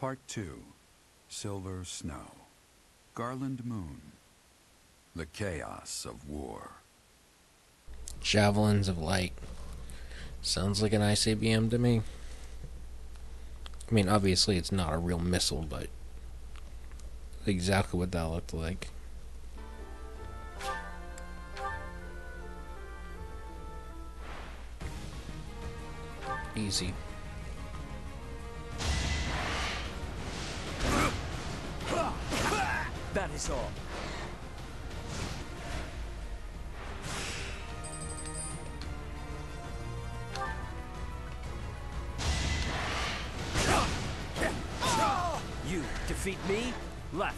Part 2. Silver Snow. Garland Moon. The Chaos of War. Javelins of Light. Sounds like an ICBM to me. I mean, obviously it's not a real missile, but exactly what that looked like. Easy. That is all. You defeat me? Left.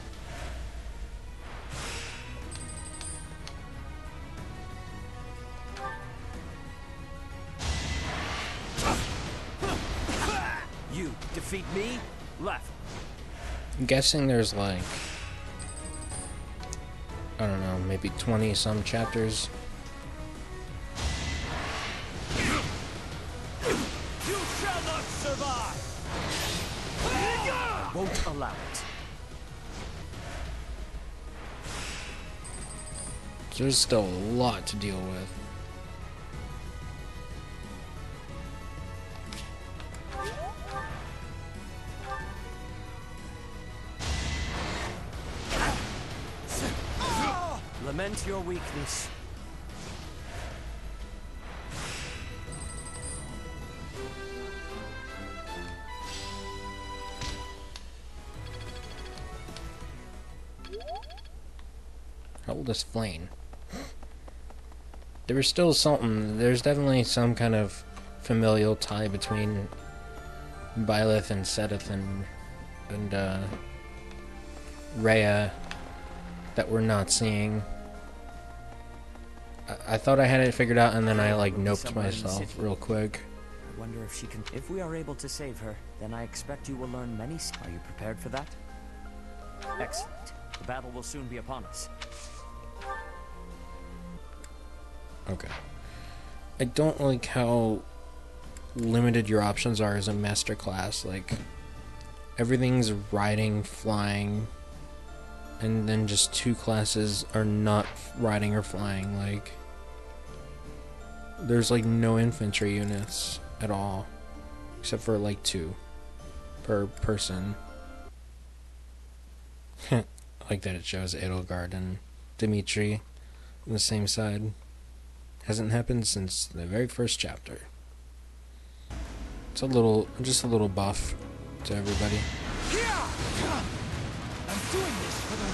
You defeat me? Left. I'm guessing there's like, I don't know, maybe 20 some chapters. You shall not survive! I won't allow it. There's still a lot to deal with. Lament your weakness. How old is Flame? There was still something. There's definitely some kind of familial tie between Byleth and Sedith and Rhea that we're not seeing. I thought I had it figured out, and then I like noped myself real quick. I wonder if she can. If we are able to save her, then I expect you will learn many. Are you prepared for that? Excellent. The battle will soon be upon us. Okay. I don't like how limited your options are as a master class. Like, everything's riding, flying, and then just 2 classes are not riding or flying. Like, there's like no infantry units at all, except for like 2 per person. I like that it shows Edelgard and Dimitri on the same side. Hasn't happened since the very first chapter. It's just a little buff to everybody. I'm doing this for the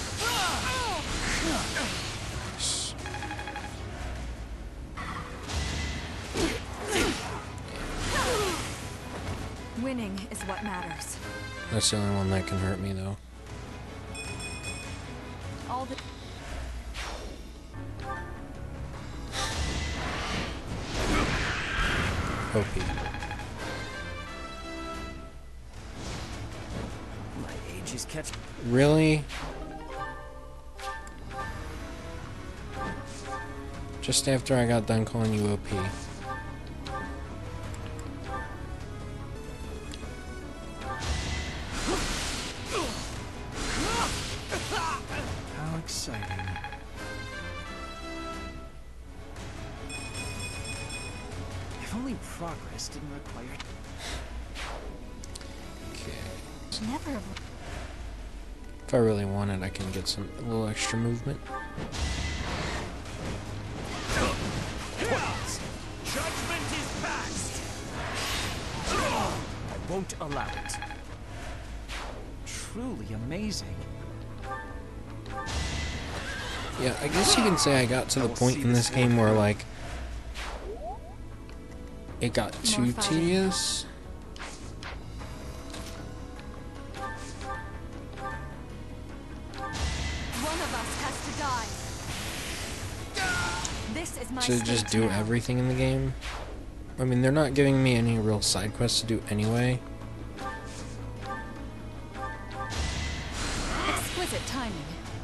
win. Winning is what matters. That's the only one that can hurt me, though. All the OP. My age is catching. Really? Just after I got done calling you OP. How exciting. If only progress didn't require. Okay. never. If I really want it, I can get a little extra movement. Judgment is passed. I won't allow it. Truly amazing. Yeah, I guess you can say I got to the point in this game where, like, it got too tedious. One of us has to die. This is my To just do everything in the game. I mean, they're not giving me any real side quests to do anyway. Exquisite timing.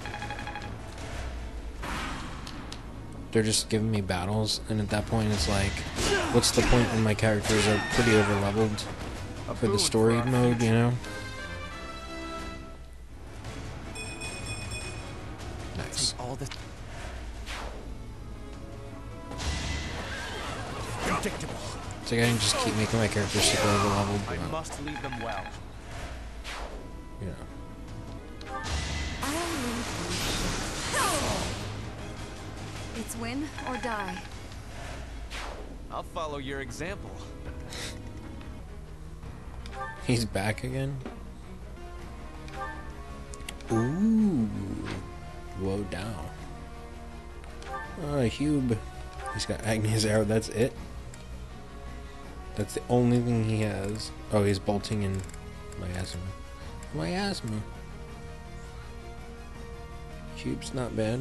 They're just giving me battles, and at that point it's like, what's the point when my characters are pretty overleveled? for the story mode, you know? Nice. All the predictable. It's like I can just keep making my character super overleveled. I must lead them well. You know. It's win or die. I'll follow your example. He's back again. Ooh. Whoa, down. Hube. He's got Agni's arrow, that's it? That's the only thing he has. Oh, he's bolting in miasma. Miasma. Hube's not bad.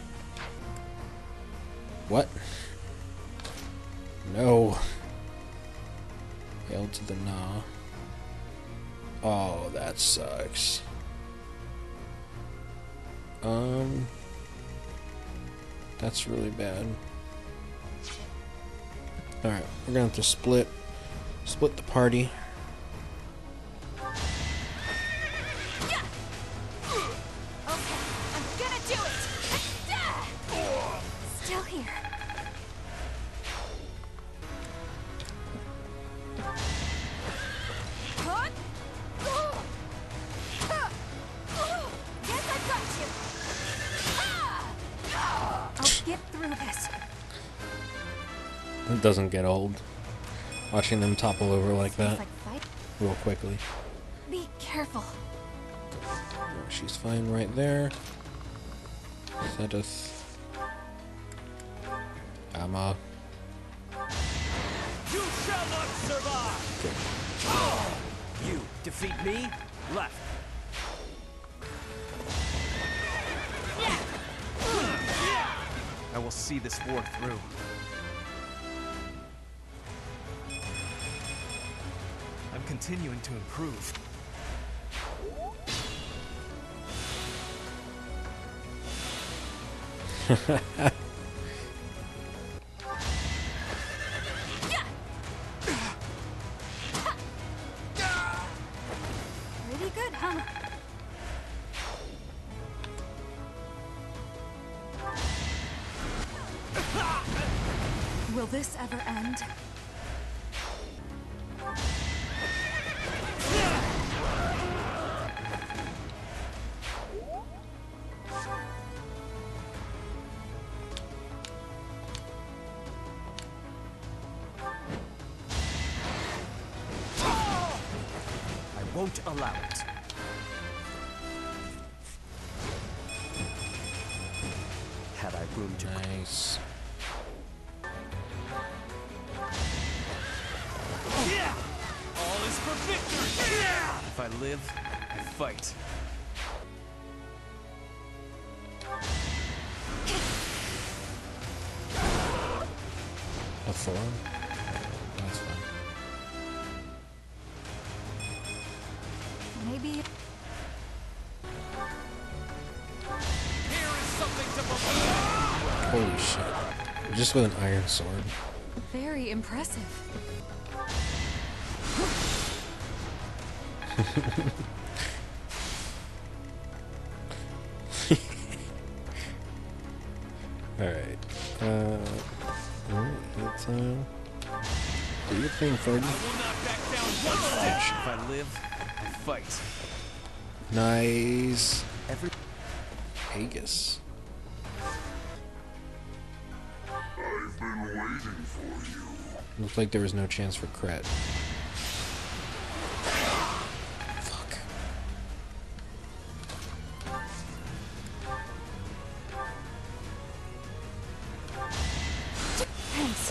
What? No. Hail to the nah. Oh, that sucks. That's really bad. Alright, we're gonna have to split the party. Okay, I'm gonna do it. Still here. Yes, I got you. I'll get through this. It doesn't get old. Watching them topple over like that Like fight. real quickly. Be careful. Oh, she's fine right there. Sedith. Amma. You shall not survive! You defeat me? Left. I will see this war through. I'm continuing to improve. Pretty good, huh? Will this ever end? I won't allow it. Had I room to... Nice. All is for victory! If I live, I fight. A thorn? That's fine. Maybe. Here is something to believe. Holy shit. Just with an iron sword. Very impressive. Alright. It's do your thing, Fergie. I will not back down one stitch. If I live, I fight. Nice. Every... Aegis. I've been waiting for you. Looks like there was no chance for crit. Fuck. Thanks.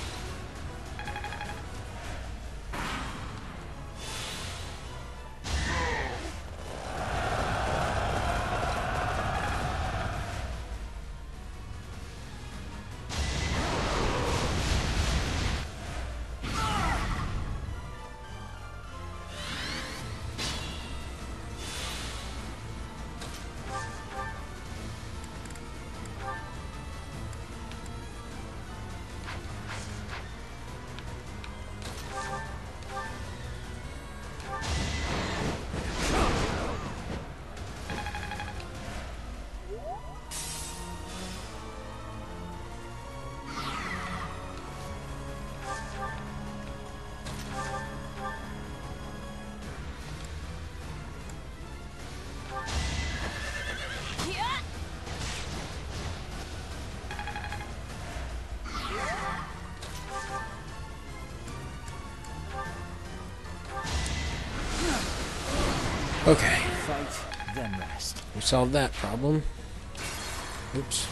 Okay, Fight, then rest. we solved that problem. Oops.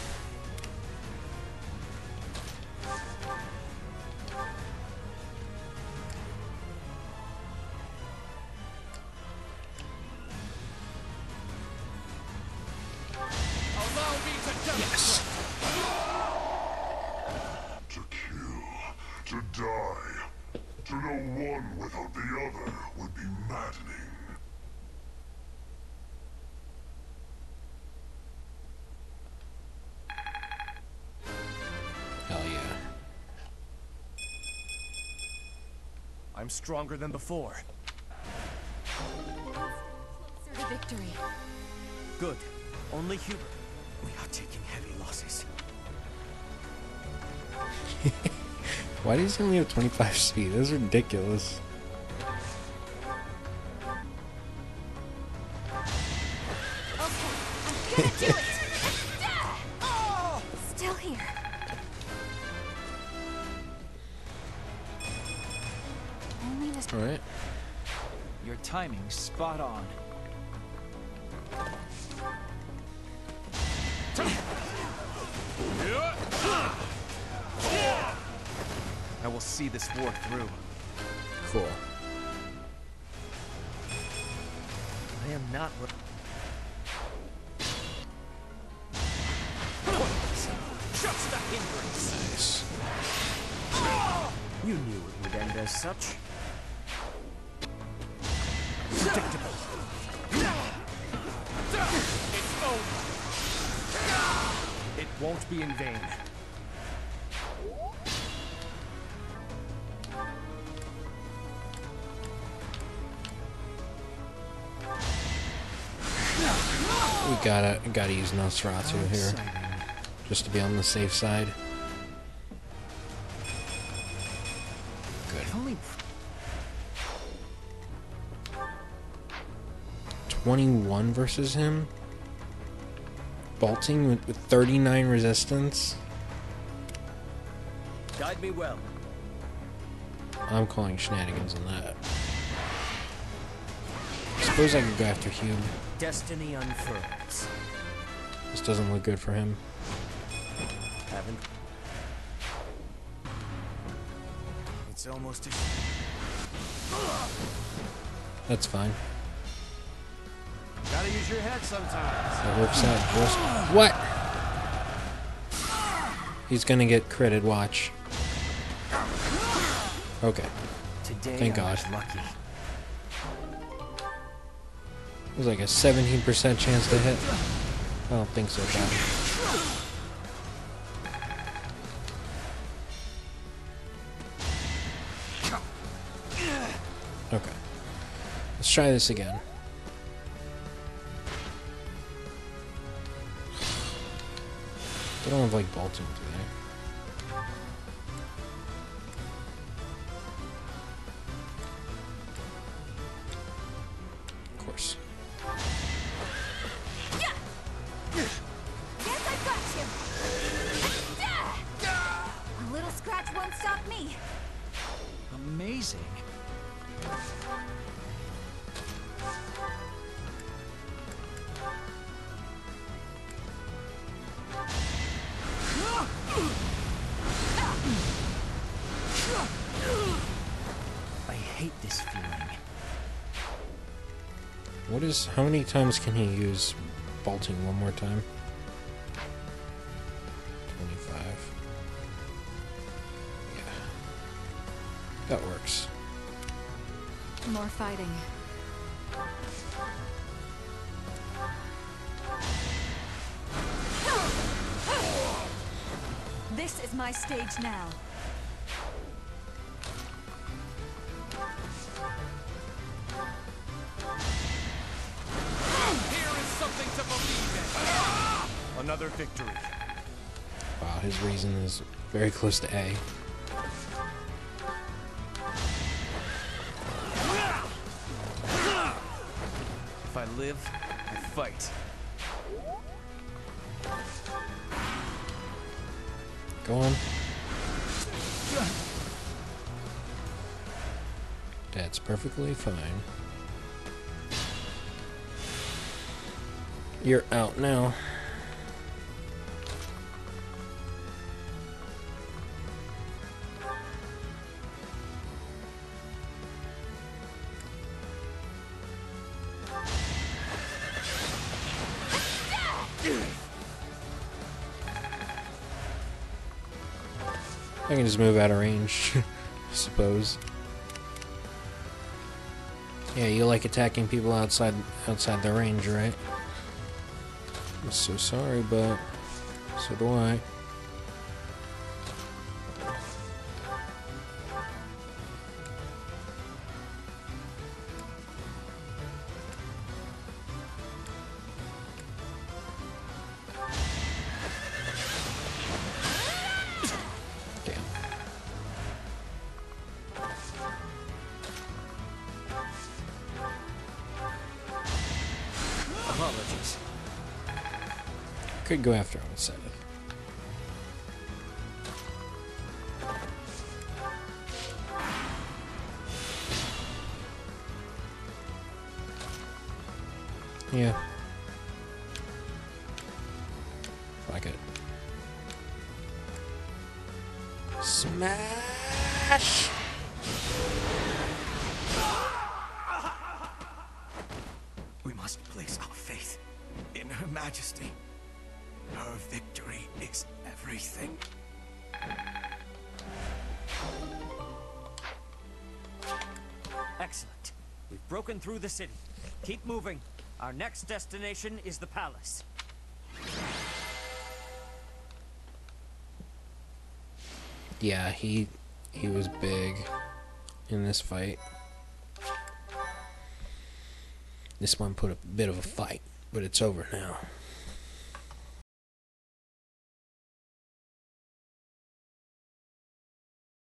Allow me to Yes. To kill, to die, to know one without the other would be maddening. Hell yeah. I'm stronger than before. Closer to victory. Good. Only Hubert. We are taking heavy losses. Why does he only have 25 speed? That's ridiculous. Okay, I'm gonna do it! Still here. Only this. Alright. Your timing's spot on. I will see this war through. Cool. I am not what. Just a hindrance. Nice. You knew it would end as such. Predictable. It's over. It won't be in vain. We gotta use Nosferatu here, Exciting. just to be on the safe side. Good. If only 21 versus him. Bolting with 39 resistance. guide me well. I'm calling shenanigans on that. Suppose I could go after Hugh. Destiny unfurls. This doesn't look good for him. Haven't. It's almost. That's fine. Gotta use your head sometimes. That works out just... What? He's gonna get critted, watch. Okay. Today Thank I God. was lucky. There's like a 17% chance to hit. I don't think so, Bob. Okay. Let's try this again. They don't have like bolting, do they? Of course. Yes, I've got you! A little scratch won't stop me. Amazing. I hate this feeling. What is... How many times can he use bolting one more time? 25. Yeah. That works. More fighting. This is my stage now. Here is something to believe in. Another victory. Wow, his reason is very close to A. If I live, I fight. Go on. That's perfectly fine. You're out now. I can just move out of range, I suppose. Yeah, you like attacking people outside the range, right? I'm so sorry, but so do I. Damn. Apologies. Could go after him instead. Yeah. Fuck it. Smash! We must place our faith in Her Majesty. Her victory is everything. Excellent. We've broken through the city. Keep moving. Our next destination is the palace. Yeah, he was big in this fight. This one put a bit of a fight, but it's over now.